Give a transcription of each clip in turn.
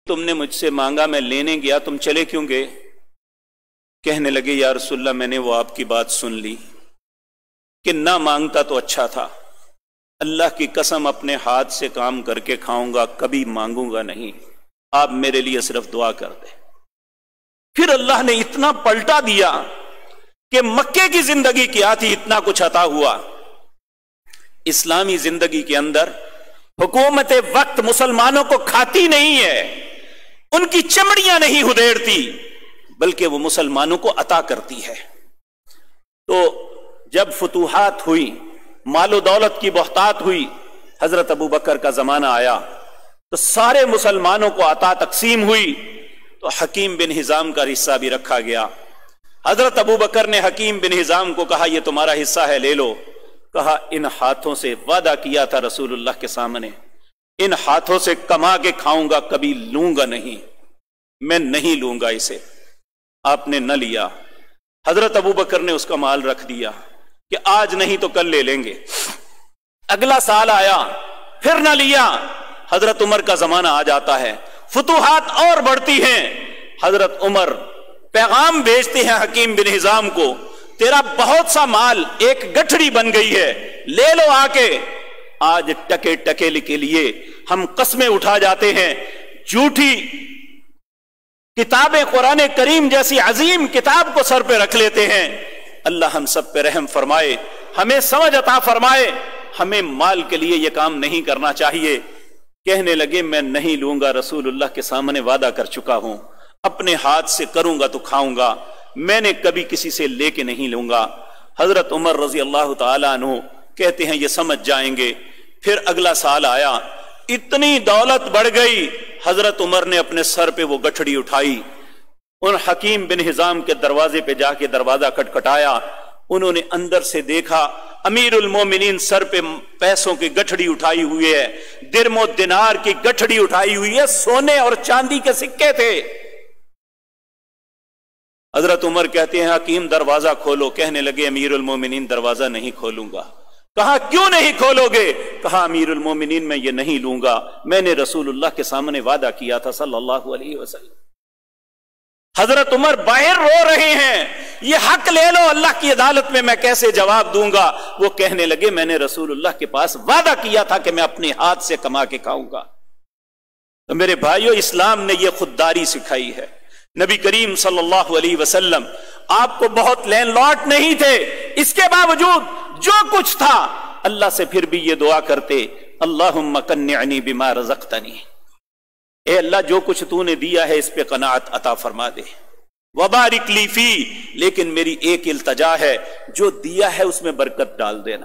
تم نے مجھ سے مانگا، میں لینے گیا، تم چلے کیوں گئے؟ کہنے لگے یا رسول اللہ میں نے وہ آپ کی بات سن لی کہ نہ مانگتا تو اچھا تھا، اللہ کی قسم اپنے ہاتھ سے کام کر کے کھاؤں گا، کبھی مانگوں گا نہیں، آپ میرے لیے صرف دعا کر دیں۔ پھر اللہ نے اتنا پلٹا دیا کہ مکے کی زندگی کیا تھی، اتنا کچھ عطا ہوا۔ اسلامی زندگی کے اندر حکومت وقت مسلمانوں کو کھاتی نہیں ہے، ان کی چمڑیاں نہیں ہدیڑتی، بلکہ وہ مسلمانوں کو عطا کرتی ہے۔ تو جب فتوحات ہوئی، مال و دولت کی بہتات ہوئی، حضرت ابو بکر کا زمانہ آیا تو سارے مسلمانوں کو عطا تقسیم ہوئی، تو حکیم بن حزام کا حصہ بھی رکھا گیا۔ حضرت ابو بکر نے حکیم بن حزام کو کہا یہ تمہارا حصہ ہے، لے لو۔ کہا ان ہاتھوں سے وعدہ کیا تھا رسول اللہ کے سامنے، ان ہاتھوں سے کما کے کھاؤں گا، کبھی لوں گا نہیں، میں نہیں لوں گا اسے۔ آپ نے نہ لیا۔ حضرت ابو بکر نے اس کا مال رکھ دیا کہ آج نہیں تو کل لے لیں گے۔ اگلا سال آیا، پھر نہ لیا۔ حضرت عمر کا زمانہ آ جاتا ہے، فتوحات اور بڑھتی ہیں۔ حضرت عمر پیغام بھیجتے ہیں حکیم بن حزام کو، تیرا بہت سا مال ایک گٹھڑی بن گئی ہے، لے لو آ کے۔ آج ٹکے ٹکے کے لیے ہم قسمیں اٹھا جاتے ہیں، جھوٹی کتابیں قرآن کریم جیسی عظیم کتاب کو سر پہ رکھ لیتے ہیں۔ اللہ ہم سب پہ رحم فرمائے، ہمیں سمجھ عطا فرمائے، ہمیں مال کے لیے یہ کام نہیں کرنا چاہیے۔ کہنے لگے میں نہیں لوں گا، رسول اللہ کے سامنے وعدہ کر چکا ہوں، اپنے ہاتھ سے کروں گا تو کھاؤں گا، میں نے کبھی کسی سے لے کے نہیں لوں گا۔ حضرت عمر رضی اللہ تعالیٰ عنہ کہتے ہیں یہ سمجھ جائیں گے۔ پھر اگلا سال آیا، اتنی دولت بڑھ گئی، حضرت عمر نے اپنے سر پہ وہ گٹھڑی اٹھائی، ان حکیم بن حزام کے دروازے پہ جا کے دروازہ کھٹکھٹایا، انہوں نے اندر سے دیکھا امیر المومنین سر پہ پیسوں کی گٹھڑی اٹھائی ہوئی ہے، درم و دینار کی گٹھڑی اٹھائی ہوئی ہے، سونے اور چاندی کے سکے تھے۔ حضرت عمر کہتے ہیں حکیم دروازہ کھولو۔ کہنے لگے امیر المومنین دروازہ نہیں کھولوں گا۔ کہا کیوں نہیں کھولو گے؟ کہا امیر المومنین میں یہ نہیں لوں گا، میں نے رسول اللہ کے سامنے وعدہ کیا تھا صلی اللہ علیہ وسلم۔ حضرت عمر باہر رو رہے ہیں، یہ حق لے لو، اللہ کی عدالت میں کیسے جواب دوں گا؟ وہ کہنے لگے میں نے رسول اللہ کے پاس وعدہ کیا تھا کہ میں اپنے ہاتھ سے کما کے کھاؤں گا۔ تو میرے بھائیو، اسلام نے یہ خودداری سکھائی ہے۔ نبی کریم صلی اللہ علیہ وسلم آپ کو بہت لینڈ لاٹ نہیں تھے، اس کے باوجود جو کچھ تھا اللہ سے پھر بھی یہ دعا کرتے اللہم قنعنی بما رزقتنی، اے اللہ جو کچھ تو نے دیا ہے اس پہ قناعت عطا فرما دے، وبارک لی فی، لیکن میری ایک التجا ہے جو دیا ہے اس میں برکت ڈال دینا،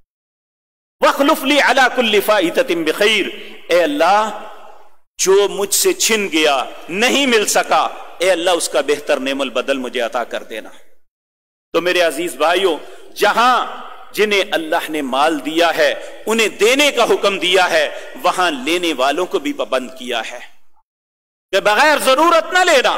واخلف لی علی کل فائتۃ بخیر، اے اللہ جو مجھ سے چھن گیا نہیں مل سکا، اے اللہ اس کا بہتر نعم البدل مجھے عطا کر دینا۔ تو میرے عزیز بھائیوں، جہاں جنہیں اللہ نے مال دیا ہے انہیں دینے کا حکم دیا ہے، وہاں لینے والوں کو بھی پابند کیا ہے کہ بغیر ضرورت نہ لینا۔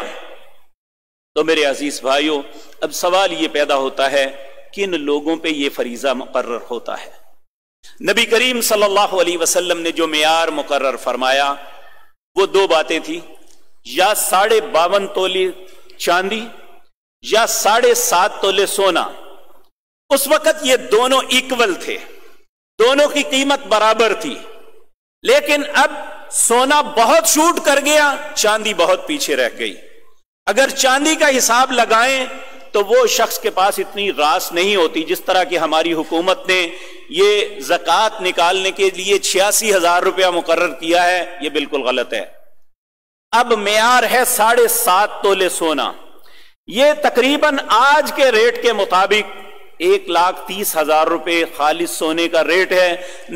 تو میرے عزیز بھائیوں، اب سوال یہ پیدا ہوتا ہے کن لوگوں پہ یہ فریضہ مقرر ہوتا ہے؟ نبی کریم صلی اللہ علیہ وسلم نے جو معیار مقرر فرمایا وہ دو باتیں تھی، یا 52.5 تولے چاندی یا 7.5 تولے سونا۔ اس وقت یہ دونوں ایکول تھے، دونوں کی قیمت برابر تھی، لیکن اب سونا بہت شوٹ کر گیا، چاندی بہت پیچھے رہ گئی۔ اگر چاندی کا حساب لگائیں تو وہ شخص کے پاس اتنی راس نہیں ہوتی، جس طرح کہ ہماری حکومت نے یہ زکوٰۃ نکالنے کے لیے 86,000 روپیہ مقرر کیا ہے، یہ بالکل غلط ہے۔ اب معیار ہے 7.5 تولے سونا، یہ تقریباً آج کے ریٹ کے مطابق 1,30,000 روپے خالص سونے کا ریٹ ہے۔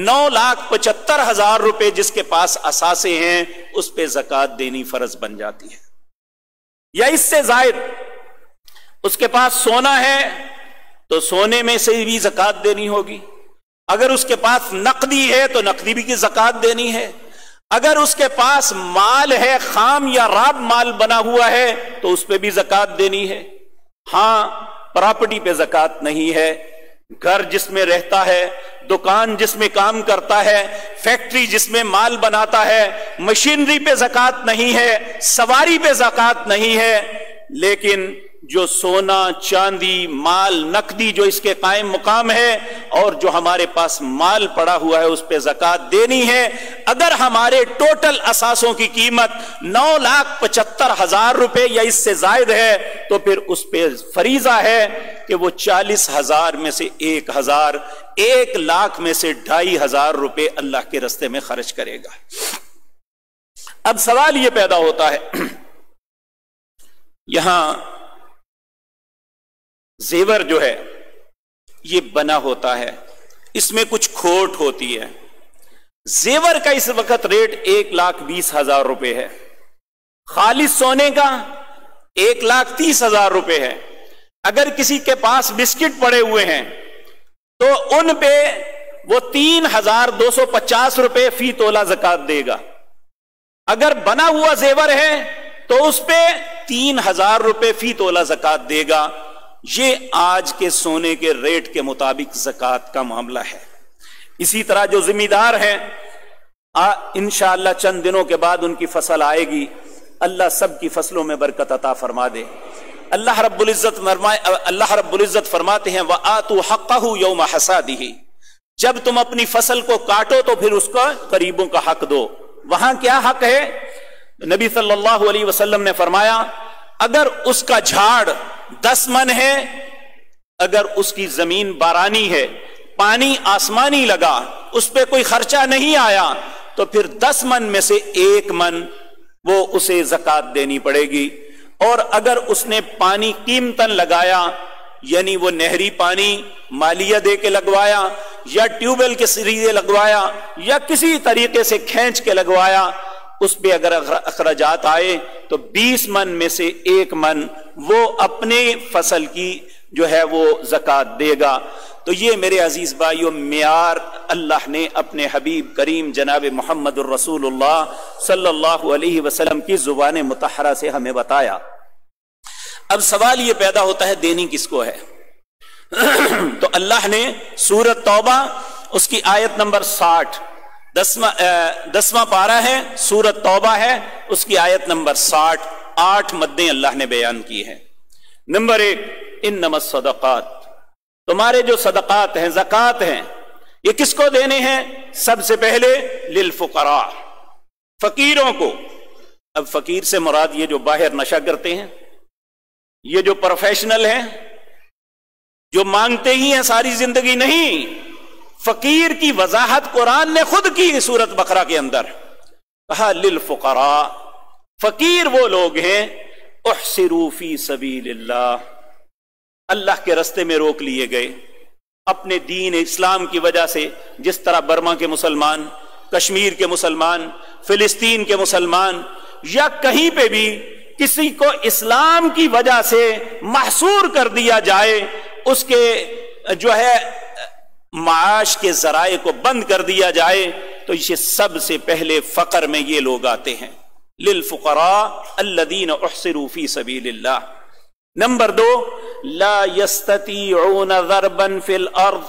9,75,000 روپے جس کے پاس اثاثے ہیں اس پہ زکوٰۃ دینی فرض بن جاتی ہے، یا اس سے زائد۔ اس کے پاس سونا ہے تو سونے میں سے بھی زکوٰۃ دینی ہوگی، اگر اس کے پاس نقدی ہے تو نقدی بھی کی زکوٰۃ دینی ہے، اگر اس کے پاس مال ہے خام یا راب مال بنا ہوا ہے تو اس پہ بھی زکوٰۃ دینی ہے۔ ہاں، پراپرٹی پہ زکوٰۃ نہیں ہے، گھر جس میں رہتا ہے दुकान जिसमें काम करता है, फैक्ट्री जिसमें माल बनाता है, मशीनरी पे ज़कात नहीं है, सवारी पे ज़कात नहीं है, लेकिन जो सोना चांदी माल नकदी जो इसके कायम मुकाम है और जो हमारे पास माल पड़ा हुआ है उस पे ज़कात देनी है। अगर हमारे टोटल असासों की कीमत 9,75,000 रुपए या इससे जायद है तो फिर उस पे फरीजा है कि वो 40,000 में से 1,000, 1 लाख में से 2,500 रुपए अल्लाह के रास्ते में खर्च करेगा। अब सवाल यह पैदा होता है, यहां जेवर जो है ये बना होता है, इसमें कुछ खोट होती है। जेवर का इस वक्त रेट 1,20,000 रुपए है, खालिस सोने का 1,30,000 रुपए है। अगर किसी के पास बिस्किट पड़े हुए हैं तो उन पे वो 3,250 रुपए फी तोला ज़कात देगा। अगर बना हुआ जेवर है तो उस पे 3,000 रुपए फी तोला ज़कात देगा। ये आज के सोने के रेट के मुताबिक ज़कात का मामला है। इसी तरह जो जिम्मेदार हैं, इंशाअल्लाह चंद दिनों के बाद उनकी फसल आएगी, अल्लाह सब की फसलों में बरकत अता फरमा दे। अल्लाह रब्बुल इज्जत फरमाते हैं व आतू हक़्क़हु यौम हसादिही, जब तुम अपनी फसल को काटो तो फिर उसका करीबों का हक दो। वहां क्या हक है? नबी सल्लल्लाहु अलैहि वसल्लम ने फरमाया अगर उसका झाड़ 10 मन है, अगर उसकी जमीन बारानी है, पानी आसमानी लगा, उस पर कोई खर्चा नहीं आया, तो फिर 10 मन में से 1 मन वो उसे ज़कात देनी पड़ेगी। और अगर उसने पानी कीमतन लगाया, यानी वो नहरी पानी मालिया दे के लगवाया या ट्यूबवेल के जरिए लगवाया या किसी तरीके से खींच के लगवाया, उस पे अगर अखराजात आए तो 20 मन में से 1 मन वो अपने फसल की जो है वो ज़कात देगा। तो ये मेरे अजीज भाइयों मियार अल्लाह ने अपने हबीब करीम जनाब मुहम्मदुर रसूलुल्लाह सल्लल्लाहु अलैहि वसल्लम की जुबान मुतहरा से हमें बताया। अब सवाल ये पैदा होता है देनी किसको है? तो अल्लाह ने सूरत तौबा उसकी आयत नंबर 60, 10वां पारा है, सूरत तौबा है, उसकी आयत नंबर 60, 8 मद्दें अल्लाह ने बयान की है। नंबर 1, इन्नमस सदक़ात, तुम्हारे जो सदक़ात हैं, ज़कात हैं, ये किसको देने हैं? सबसे पहले लिल फुक़रा, फकीरों को। अब फकीर से मुराद ये जो बाहर नशा करते हैं, ये जो प्रोफेशनल हैं, जो मांगते ही हैं सारी जिंदगी, नहीं। फकीर की वजाहत कुरान ने खुद की सूरत बकरा के अंदर, कहा लिल फुक़रा, फकीर वो लोग हैं उहसिरू फी सबीलिल्लाह, अल्लाह के रास्ते में रोक लिए गए अपने दीन इस्लाम की वजह से। जिस तरह बर्मा के मुसलमान, कश्मीर के मुसलमान, फिलिस्तीन के मुसलमान या कहीं पे भी किसी को इस्लाम की वजह से महसूर कर दिया जाए, उसके जो है माश के जराए को बंद कर दिया जाए, तो ये सबसे पहले फकर में ये लोग आते हैं, लिल फुक़रा अल्लज़ीना उहसिरू फी सबीलिल्लाह। नंबर 2, ला यस्ततीऊन ज़रबन फिल अर्ज़,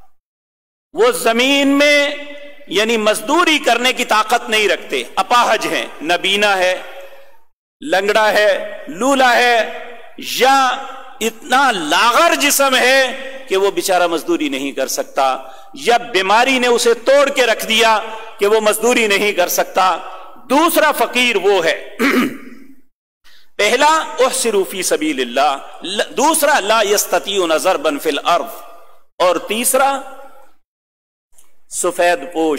वो जमीन में यानी मजदूरी करने की ताकत नहीं रखते, अपाहज हैं, नबीना है, लंगड़ा है, लूला है, या इतना लागर जिस्म है कि वो बेचारा मजदूरी नहीं कर सकता, या बीमारी ने उसे तोड़ के रख दिया कि वो मजदूरी नहीं कर सकता। दूसरा फकीर वो है, पहला उहसिरू फी सबीलिल्लाह, दूसरा ला यस्ततीऊन ज़रबन फिल अर्ज़, और तीसरा सफेद पोश,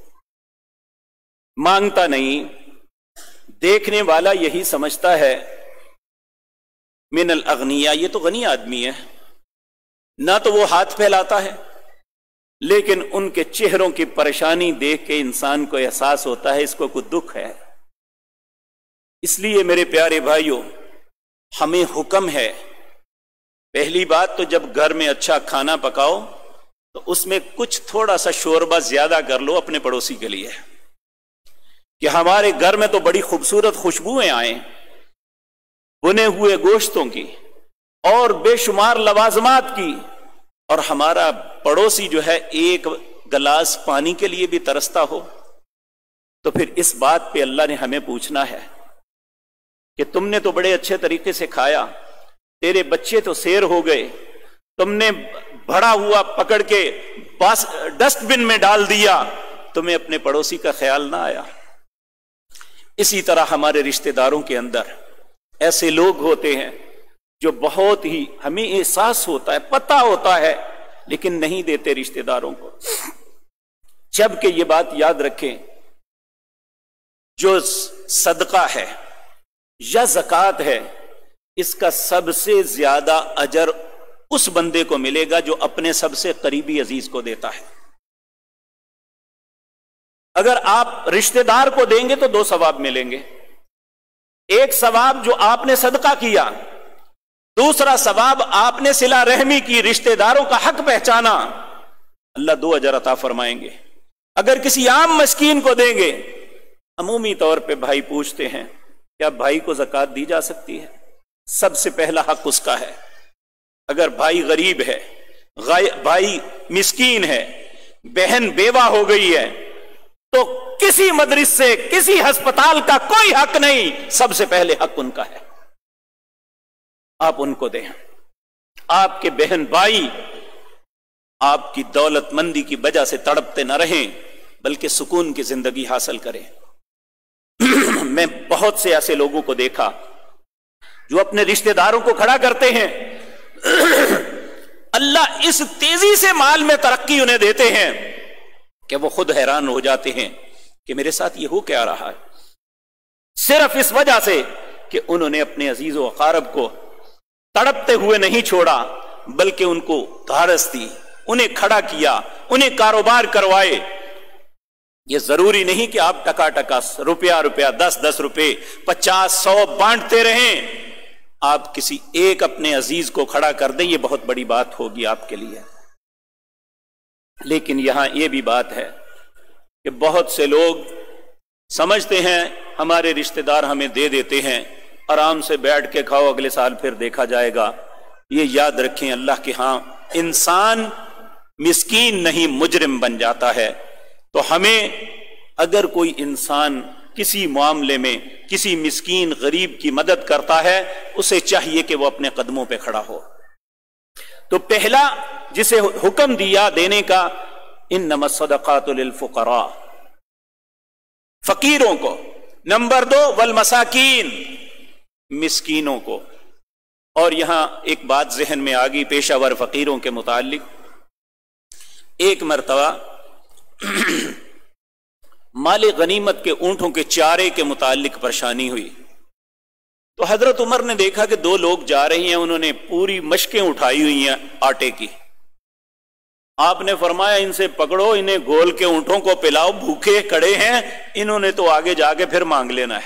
मांगता नहीं। देखने वाला यही समझता है मिनल अगनिया, ये तो गनी आदमी है, ना तो वो हाथ फैलाता है, लेकिन उनके चेहरों की परेशानी देख के इंसान को एहसास होता है इसको कुछ दुख है। इसलिए मेरे प्यारे भाइयों, हमें हुक्म है, पहली बात तो जब घर में अच्छा खाना पकाओ तो उसमें कुछ थोड़ा सा शोरबा ज्यादा कर लो अपने पड़ोसी के लिए, कि हमारे घर में तो बड़ी खूबसूरत खुशबुएं आए, बुने हुए गोश्तों की और बेशुमार लवाजमात की, اور ہمارا پڑوسی جو ہے ایک گلاس پانی کے لیے بھی ترستا ہو، تو پھر اس بات پہ اللہ نے ہمیں پوچھنا ہے کہ تم نے تو بڑے اچھے طریقے سے کھایا، تیرے بچے تو سیر ہو گئے، تم نے بڑا ہوا پکڑ کے ڈسٹ بن میں ڈال دیا، تمہیں اپنے پڑوسی کا خیال نہ آیا۔ اسی طرح ہمارے رشتہ داروں کے اندر ایسے لوگ ہوتے ہیں جو بہت ہی ہمیں احساس ہوتا ہے، پتہ ہوتا ہے، لیکن نہیں دیتے رشتہ داروں کو، جبکہ یہ بات یاد رکھیں، جو صدقہ ہے یا زکوٰۃ ہے، اس کا سب سے زیادہ اجر اس بندے کو ملے گا جو اپنے سب سے قریبی عزیز کو دیتا ہے۔ اگر آپ رشتہ دار کو دیں گے تو 2 ثواب ملیں گے، ایک ثواب جو آپ نے صدقہ کیا، دوسرا ثواب آپ نے صلہ رحمی کی، رشتہ داروں کا حق پہچانا، اللہ 2 اجر عطا فرمائیں گے۔ اگر کسی عام مسکین کو دیں گے، عمومی طور پہ بھائی پوچھتے ہیں کیا بھائی کو زکوٰۃ دی جا سکتی ہے؟ سب سے پہلا حق اس کا ہے۔ اگر بھائی غریب ہے، بھائی مسکین ہے، بہن بیوہ ہو گئی ہے، تو کسی مدرسے، کسی ہسپتال کا کوئی حق نہیں، سب سے پہلے حق ان کا ہے، آپ ان کو دیں۔ آپ کے بہن بھائی آپ کی دولت مندی کی وجہ سے تڑپتے نہ رہیں، بلکہ سکون کی زندگی حاصل کریں۔ میں بہت سے ایسے لوگوں کو دیکھا جو اپنے رشتہ داروں کو کھڑا کرتے ہیں، اللہ اس تیزی سے مال میں ترقی انہیں دیتے ہیں کہ وہ خود حیران ہو جاتے ہیں کہ میرے ساتھ یہ ہو کیا رہا ہے، صرف اس وجہ سے کہ انہوں نے اپنے عزیز و اقارب کو تڑپتے ہوئے نہیں چھوڑا، بلکہ ان کو دھارس دی، انہیں کھڑا کیا، انہیں کاروبار کروائے۔ یہ ضروری نہیں کہ آپ ٹکا ٹکا روپیہ 10 روپے 50 100 بانٹتے رہیں، آپ کسی ایک اپنے عزیز کو کھڑا کر دیں، یہ بہت بڑی بات ہوگی آپ کے لیے۔ لیکن یہاں یہ بھی بات ہے کہ بہت سے لوگ سمجھتے ہیں ہمارے رشتہ دار ہمیں دے دیتے ہیں، آرام سے بیٹھ کے کھاؤ، اگلے سال پھر دیکھا جائے گا۔ یہ یاد رکھیں، اللہ کے ہاں انسان مسکین نہیں مجرم بن جاتا ہے۔ تو ہمیں اگر کوئی انسان کسی معاملے میں کسی مسکین غریب کی مدد کرتا ہے، اسے چاہیے کہ وہ اپنے قدموں پہ کھڑا ہو۔ تو پہلا جسے حکم دیا دینے کا، انما الصدقات للفقراء، فقیروں کو۔ نمبر 2 والمساکین، مسکینوں کو۔ اور یہاں ایک بات ذہن میں آ گئی پیشہ ور فقیروں کے متعلق۔ ایک مرتبہ مال غنیمت کے اونٹوں کے چارے کے متعلق پریشانی ہوئی، تو حضرت عمر نے دیکھا کہ 2 لوگ جا رہے ہیں، انہوں نے پوری مشکیں اٹھائی ہوئی ہیں آٹے کی۔ آپ نے فرمایا ان سے پکڑو، انہیں گول کے اونٹوں کو پلاؤ، بھوکے کھڑے ہیں، انہوں نے تو آگے جا کے پھر مانگ لینا ہے۔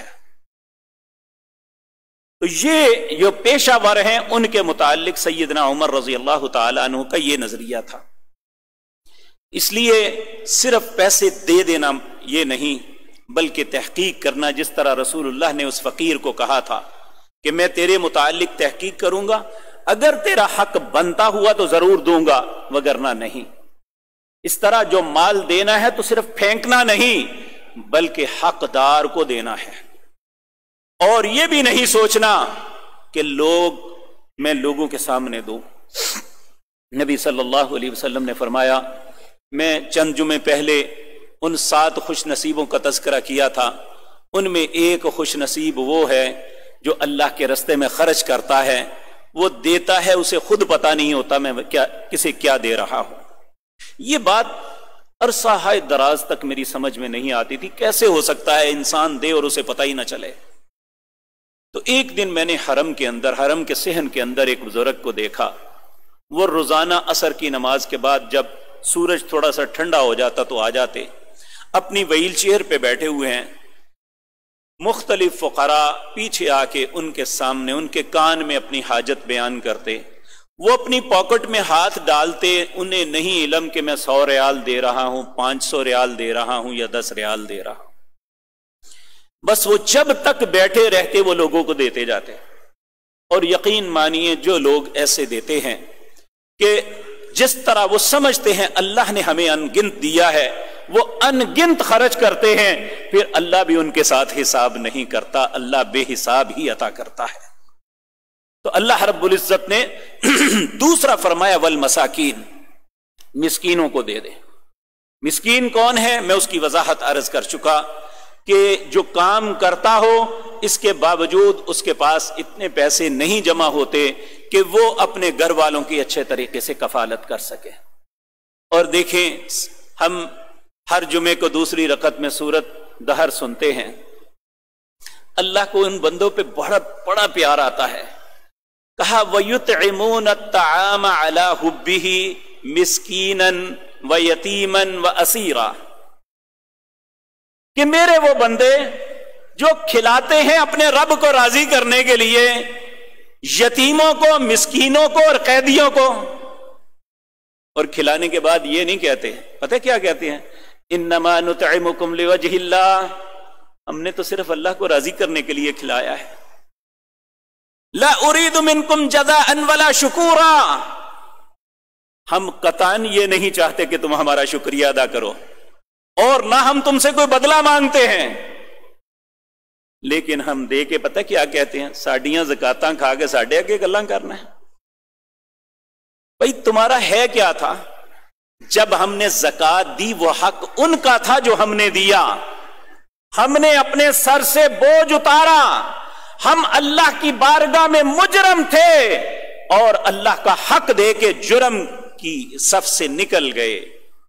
تو یہ جو پیشہ ور ہیں ان کے متعلق سیدنا عمر رضی اللہ تعالی عنہ کا یہ نظریہ تھا۔ اس لیے صرف پیسے دے دینا یہ نہیں، بلکہ تحقیق کرنا، جس طرح رسول اللہ نے اس فقیر کو کہا تھا کہ میں تیرے متعلق تحقیق کروں گا، اگر تیرا حق بنتا ہوا تو ضرور دوں گا، وگرنہ نہیں۔ اس طرح جو مال دینا ہے تو صرف پھینکنا نہیں، بلکہ حقدار کو دینا ہے، اور یہ بھی نہیں سوچنا کہ میں لوگوں کے سامنے دوں۔ نبی صلی اللہ علیہ وسلم نے فرمایا، میں چند جمعے پہلے ان 7 خوش نصیبوں کا تذکرہ کیا تھا، ان میں ایک خوش نصیب وہ ہے جو اللہ کے راستے میں خرچ کرتا ہے، وہ دیتا ہے، اسے خود پتہ نہیں ہوتا میں کسے کیا دے رہا ہوں۔ یہ بات عرصہ دراز تک میری سمجھ میں نہیں آتی تھی، کیسے ہو سکتا ہے انسان دے اور اسے پتہ ہی نہ چلے۔ تو ایک دن میں نے حرم کے صحن کے اندر ایک بزرگ کو دیکھا، وہ روزانہ عصر کی نماز کے بعد جب سورج تھوڑا سا ٹھنڈا ہو جاتا تو آ جاتے، اپنی وہیل چیئر پہ بیٹھے ہوئے ہیں، مختلف فقراء پیچھے آ کے ان کے سامنے ان کے کان میں اپنی حاجت بیان کرتے، وہ اپنی پاکٹ میں ہاتھ ڈالتے، انہیں نہیں علم کہ میں 100 ریال دے رہا ہوں، 500 ریال دے رہا ہوں یا 10 ریال دے رہا ہوں، بس وہ جب تک بیٹھے رہتے وہ لوگوں کو دیتے جاتے۔ اور یقین مانیے جو لوگ ایسے دیتے ہیں کہ جس طرح وہ سمجھتے ہیں اللہ نے ہمیں انگنت دیا ہے وہ انگنت خرچ کرتے ہیں، پھر اللہ بھی ان کے ساتھ حساب نہیں کرتا، اللہ بے حساب ہی عطا کرتا ہے۔ تو اللہ رب العزت نے دوسرا فرمایا والمساکین، مسکینوں کو دے دے۔ مسکین کون ہے؟ میں اس کی وضاحت عرض کر چکا کہ جو کام کرتا ہو اس کے باوجود اس کے پاس اتنے پیسے نہیں جمع ہوتے کہ وہ اپنے گھر والوں کی اچھے طریقے سے کفالت کر سکے۔ اور دیکھیں ہم ہر جمعے کو دوسری رکعت میں سورت دہر سنتے ہیں، اللہ کو ان بندوں پہ بڑا پیار آتا ہے۔ کہا وَيُطْعِمُونَ الطَّعَامَ عَلَى حُبِّهِ مِسْكِينًا وَيَتِيمًا وَأَسِيرًا، کہ میرے وہ بندے جو کھلاتے ہیں اپنے رب کو راضی کرنے کے لیے یتیموں کو، مسکینوں کو اور قیدیوں کو، اور کھلانے کے بعد یہ نہیں کہتے، پتہ کیا کہتے ہیں؟ انما نطعمکم لوجہ اللہ، ہم نے تو صرف اللہ کو راضی کرنے کے لیے کھلایا ہے۔ لا ارید منکم جزاء ولا شکورا، ہم قطعاً یہ نہیں چاہتے کہ تم ہمارا شکریہ ادا کرو اور نہ ہم تم سے کوئی بدلہ مانگتے ہیں، لیکن ہم دے کے پتہ کیا کہتے ہیں؟ ساڈیاں زکاتاں کھا کے ساڈے اگے گلاں کرنا ہے۔ بھئی تمہارا ہے کیا تھا؟ جب ہم نے زکات دی وہ حق ان کا تھا جو ہم نے دیا، ہم نے اپنے سر سے بوجھ اتارا، ہم اللہ کی بارگاہ میں مجرم تھے اور اللہ کا حق دے کے جرم کی صف سے نکل گئے۔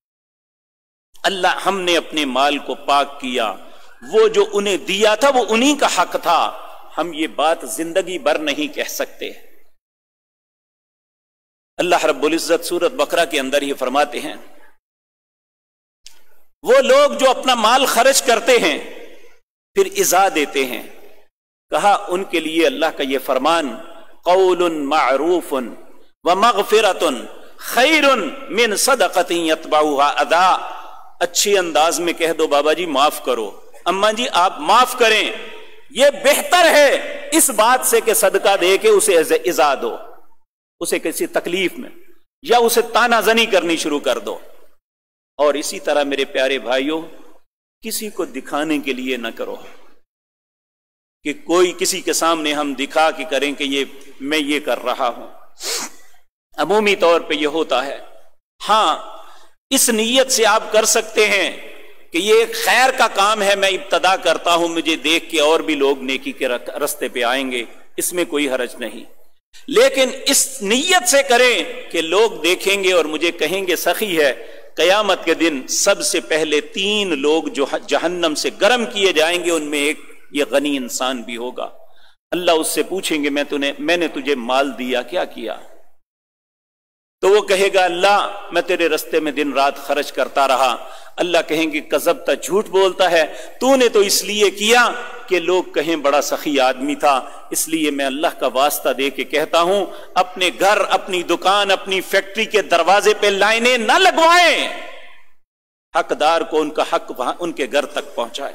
اللہ ہم نے اپنے مال کو پاک کیا، وہ جو انہیں دیا تھا وہ انہی کا حق تھا، ہم یہ بات زندگی بھر نہیں کہہ سکتے۔ اللہ رب العزت سورۃ بقرہ کے اندر یہ فرماتے ہیں وہ لوگ جو اپنا مال خرچ کرتے ہیں پھر ایذا دیتے ہیں، کہا ان کے لیے اللہ کا یہ فرمان قول معروف ومغفرۃ خیر من صدقۃ یتبعها اذى، اچھے انداز میں کہہ دو بابا جی معاف کرو، اماں جی آپ معاف کریں، یہ بہتر ہے اس بات سے کہ صدقہ دے کے اسے ایذا دو، اسے کسی تکلیف میں یا اسے تانا زنی کرنی شروع کر دو۔ اور اسی طرح میرے پیارے بھائیوں کسی کو دکھانے کے لیے نہ کرو کہ کوئی کسی کے سامنے ہم دکھا کے کریں کہ یہ میں یہ کر رہا ہوں، عمومی طور پہ یہ ہوتا ہے۔ ہاں اس نیت سے آپ کر سکتے ہیں کہ یہ ایک خیر کا کام ہے، میں ابتدا کرتا ہوں، مجھے دیکھ کے اور بھی لوگ نیکی کے رستے پہ آئیں گے، اس میں کوئی حرج نہیں، لیکن اس نیت سے کریں کہ لوگ دیکھیں گے اور مجھے کہیں گے سخی ہے۔ قیامت کے دن سب سے پہلے 3 لوگ جو جہنم سے گرم کیے جائیں گے ان میں ایک یہ غنی انسان بھی ہوگا۔ اللہ اس سے پوچھیں گے میں نے تجھے مال دیا کیا کیا؟ تو وہ کہے گا اللہ میں تیرے رستے میں دن رات خرچ کرتا رہا۔ اللہ کہیں گے کذبتا، جھوٹ بولتا ہے، تو نے تو اس لیے کیا کہ لوگ کہیں بڑا سخی آدمی تھا، اس لیے میں اللہ کا واسطہ دے کے کہتا ہوں اپنے گھر، اپنی دکان، اپنی فیکٹری کے دروازے پہ لائنیں نہ لگوائیں، حقدار کو ان کا حق وہاں ان کے گھر تک پہنچائے،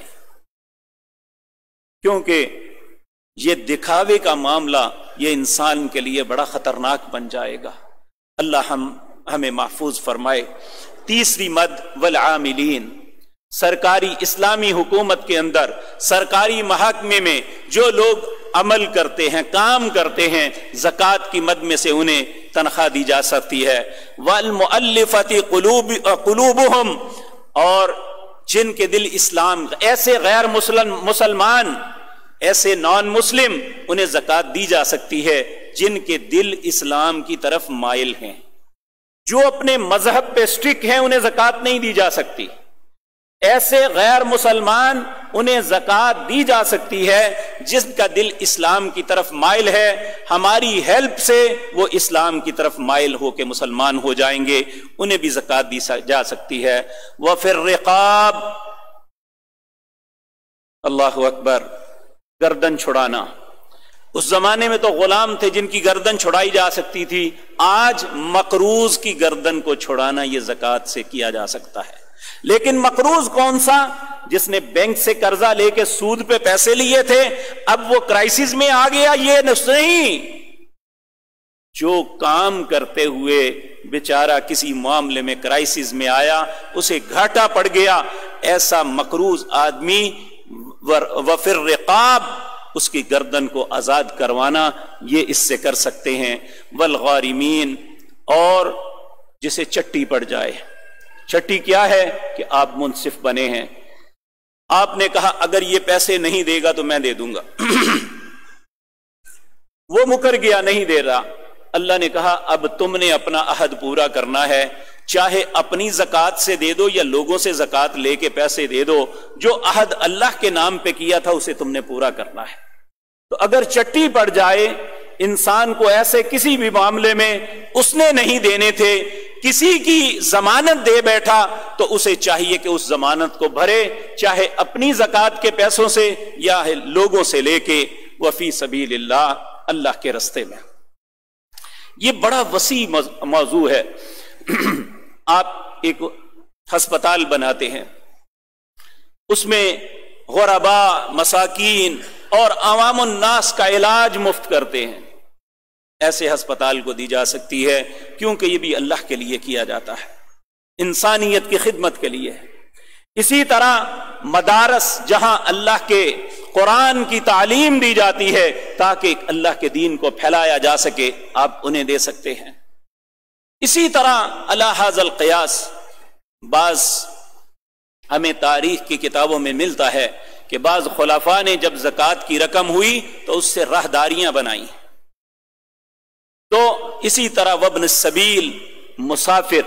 کیونکہ یہ دکھاوے کا معاملہ یہ انسان کے لیے بڑا خطرناک بن جائے گا۔ اللہ ہمیں محفوظ فرمائے۔ تیسری مد والعاملین، سرکاری اسلامی حکومت کے اندر سرکاری محکمے میں جو لوگ عمل کرتے ہیں، کام کرتے ہیں، زکوٰۃ کی مد میں سے انہیں تنخواہ دی جا سکتی ہے۔ والمؤلفۃ قلوبہم، اور جن کے دل اسلام، ایسے غیر مسلمان، ایسے نان مسلم، انہیں زکوٰۃ دی جا سکتی ہے جن کے دل اسلام کی طرف مائل ہیں۔ جو اپنے مذہب پہ سٹرک ہیں انہیں زکوٰۃ نہیں دی جا سکتی، ایسے غیر مسلمان انہیں زکوٰۃ دی جا سکتی ہے جس کا دل اسلام کی طرف مائل ہے، ہماری ہیلپ سے وہ اسلام کی طرف مائل ہو کے مسلمان ہو جائیں گے، انہیں بھی زکوٰۃ دی جا سکتی ہے۔ وفی الرقاب، اللہ اکبر، گردن چھڑانا۔ اس زمانے میں تو غلام تھے جن کی گردن چھڑائی جا سکتی تھی، آج مقروض کی گردن کو چھڑانا یہ زکوٰۃ سے کیا جا سکتا ہے۔ لیکن مقروض کون سا؟ جس نے بینک سے قرضہ لے کے سود پہ پیسے لیے تھے، اب وہ کرائسس میں آ گیا، یہ نہیں، جو کام کرتے ہوئے बेचारा किसी मामले में क्राइसिस में आया, उसे घाटा पड़ गया, ऐसा मकरूज आदमी वफिर रिकाब, उसकी गर्दन को आजाद करवाना, ये इससे कर सकते हैं। वल गारिमीन, और जिसे चट्टी पड़ जाए। चट्टी क्या है कि आप मुनसिफ बने हैं, आपने कहा अगर ये पैसे नहीं देगा तो मैं दे दूंगा वो मुकर गया, नहीं दे रहा। अल्लाह ने कहा अब तुमने अपना अहद पूरा करना है, चाहे अपनी ज़कात से दे दो या लोगों से ज़कात लेके पैसे दे दो, जो अहद अल्लाह के नाम पे किया था उसे तुमने पूरा करना है। तो अगर चट्टी पड़ जाए इंसान को ऐसे किसी भी मामले में, उसने नहीं देने थे, किसी की जमानत दे बैठा, तो उसे चाहिए कि उस जमानत को भरे, चाहे अपनी ज़कात के पैसों से या लोगों से लेके, वफी सबीलिल्लाह, अल्लाह के रस्ते में। ये बड़ा वसी मौजू है। आप एक अस्पताल बनाते हैं, उसमें गुरबा, मसाकीन और अवामुन नास का इलाज मुफ्त करते हैं, ऐसे अस्पताल को दी जा सकती है, क्योंकि ये भी अल्लाह के लिए किया जाता है, इंसानियत की खिदमत के लिए। इसी तरह मदारस, जहां अल्लाह के कुरान की तालीम दी जाती है ताकि अल्लाह के दीन को फैलाया जा सके, आप उन्हें दे सकते हैं। इसी तरह अला हाज़ल क़ियास, बाज़ हमें तारीख की किताबों में मिलता है कि बाज़ खुलाफा ने जब ज़कात की रकम हुई तो उससे राहदारियां बनाई। तो इसी तरह वब्न सबील, मुसाफिर,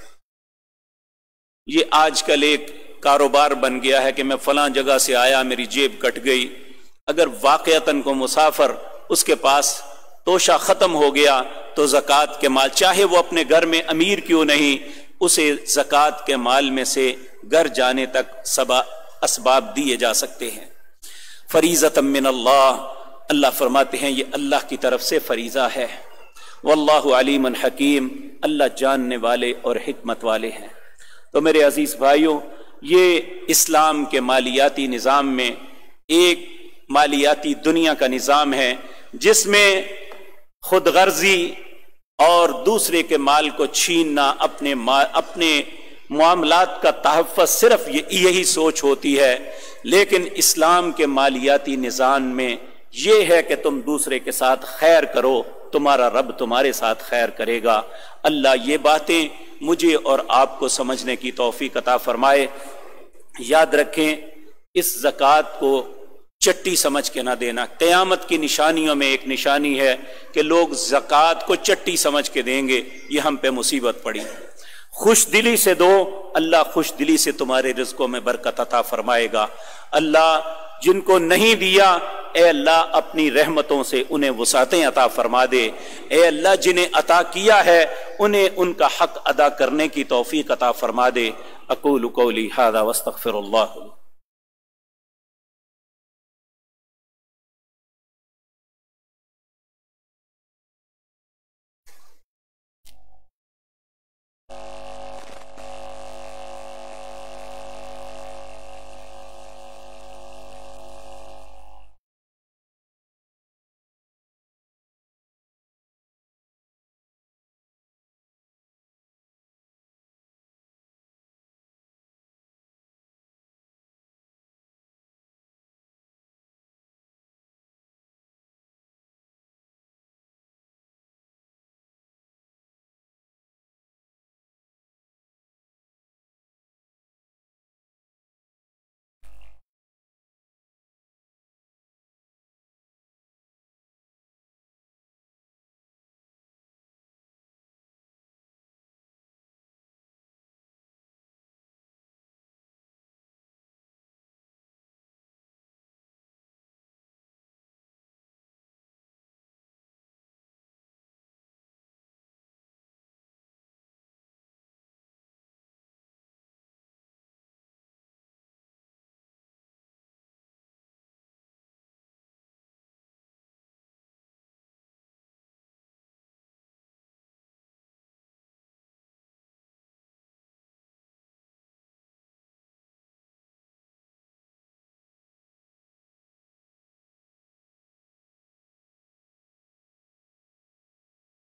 ये आजकल एक कारोबार बन गया है कि मैं फलां जगह से आया, मेरी जेब कट गई। अगर वाक़यतन को मुसाफिर, उसके पास तोशा खत्म हो गया, तो ज़कात के माल, चाहे वो अपने घर में अमीर क्यों नहीं, उसे ज़कात के माल में से घर जाने तक असबाब दिए जा सकते हैं। फरीज़तम मिन अल्लाह, अल्लाह फरमाते हैं ये अल्लाह की तरफ से फरीज़ा है। वल्लाहु अलीमुन हकीम, अल्लाह जानने वाले और हिकमत वाले हैं। तो मेरे अजीज भाइयों, ये इस्लाम के मालियाती निज़ाम में एक मालियाती दुनिया का निज़ाम है जिसमें खुद गर्जी और दूसरे के माल को छीनना, अपने मामलात का तहफ़्फ़ुज़, सिर्फ यही सोच होती है। लेकिन इस्लाम के मालियाती निज़ाम में यह है कि तुम दूसरे के साथ खैर करो, तुम्हारा रब तुम्हारे साथ खैर करेगा। अल्लाह ये बातें मुझे और आपको समझने की तौफीक अता फरमाए। याद रखें, इस ज़कात को चट्टी समझ के ना देना। क़यामत की निशानियों में एक निशानी है कि लोग ज़कात को चट्टी समझ के देंगे, ये हम पे मुसीबत पड़ी। खुश दिली से दो, अल्लाह खुश दिली से तुम्हारे रिज़्क़ों में बरकत अता फरमाएगा। अल्लाह जिनको नहीं दिया, ए अल्लाह अपनी रहमतों से उन्हें वसातें अता फरमा दे। ए अल्लाह जिन्हें अता किया है उन्हें उनका हक अदा करने की तौफीक अता फरमा दे। अक़ूलु क़ौली हाज़ा वस्तग़फ़िरुल्लाह।